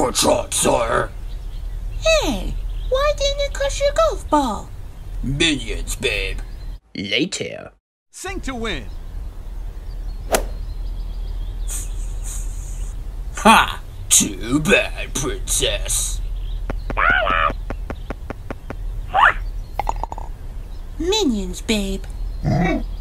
Good shot, sire. Hey, why didn't you crush your golf ball? Minions, babe. Later. Sing to win. Ha! Too bad, princess. Minions, babe.